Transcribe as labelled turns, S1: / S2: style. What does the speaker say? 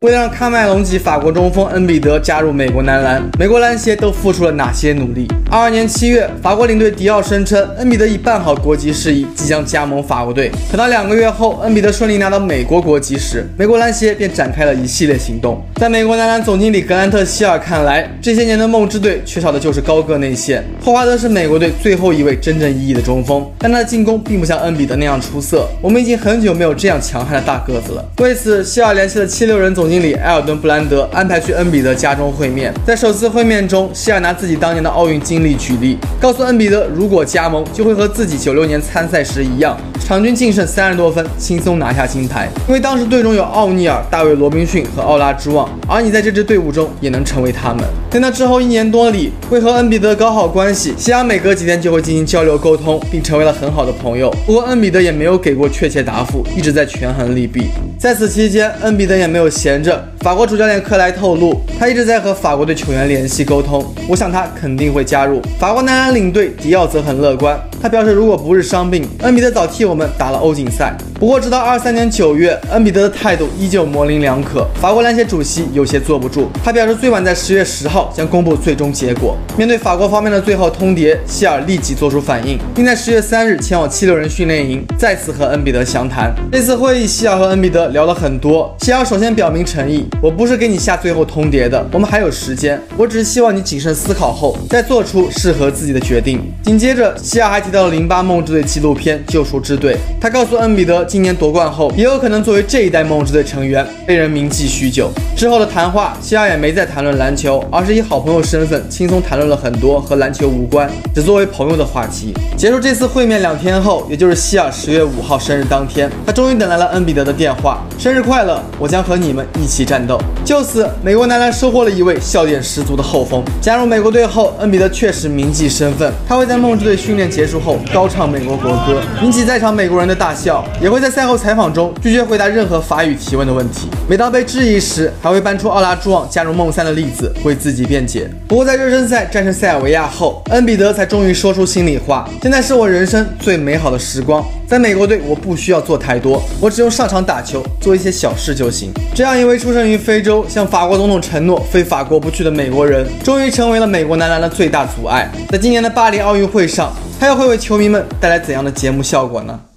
S1: 为了让喀麦隆及法国中锋恩比德加入美国男篮，美国篮协都付出了哪些努力？22年7月，法国领队迪奥声称恩比德已办好国籍事宜，即将加盟法国队。可到2个月后，恩比德顺利拿到美国国籍时，美国篮协便展开了一系列行动。在美国男篮总经理格兰特·希尔看来，这些年的梦之队缺少的就是高个内线。霍华德是美国队最后一位真正意义的中锋，但他的进攻并不像恩比德那样出色。我们已经很久没有这样强悍的大个子了。为此，希尔联系了76人总经理埃尔顿·布兰德，安排去恩比德家中会面。在首次会面中，希尔拿自己当年的奥运经历举例，告诉恩比德，如果加盟，就会和自己96年参赛时一样，场均净胜30多分，轻松拿下金牌。因为当时队中有奥尼尔、大卫·罗宾逊和奥拉之旺，而你在这支队伍中也能成为他们。在那之后1年多里，为和恩比德搞好关系，希尔每隔几天就会进行交流沟通，并成为了很好的朋友。不过恩比德也没有给过确切答复，一直在权衡利弊。在此期间，恩比德也没有闲着。法国主教练克莱透露，他一直在和法国队球员联系沟通，我想他肯定会加入。法国男篮领队迪奥则很乐观，他表示如果不是伤病，恩比德早替我们打了欧锦赛。不过直到23年9月，恩比德的态度依旧模棱两可，法国篮协主席有些坐不住，他表示最晚在10月10号将公布最终结果。面对法国方面的最后通牒，希尔立即做出反应，并在10月3日前往76人训练营，再次和恩比德详谈。这次会议，希尔和恩比德聊了很多。希尔首先表明诚意，我不是给你下最后通牒的，我们还有时间，我只是希望你谨慎思考后再做出适合自己的决定。紧接着，希尔还提到了08梦之队纪录片《救赎之队》，他告诉恩比德，今年夺冠后也有可能作为这一代梦之队成员被人铭记许久。之后的谈话，希尔也没再谈论篮球，而是以好朋友身份轻松谈论了很多和篮球无关，只作为朋友的话题。结束这次会面2天后，也就是希尔10月5号生日当天，他终于等来了恩比德的电话，生日快乐，我将和你们一起战斗。就此，美国男篮收获了一位笑点十足的后锋。加入美国队后，恩比德确实铭记身份，他会在梦之队训练结束后高唱美国国歌，引起在场美国人的大笑，也会在赛后采访中拒绝回答任何法语提问的问题。每当被质疑时，还会搬出奥拉朱旺加入梦3的例子为自己辩解。不过在热身赛战胜塞尔维亚后，恩比德才终于说出心里话，现在是我人生最美好的时光，在美国队我不需要做太多，我只用上场打球，做一些小事就行。这样一位出生于非洲，向法国总统承诺非法国不去的美国人，终于成为了美国男篮的最大阻碍。在今年的巴黎奥运会上，他又会为球迷们带来怎样的节目效果呢？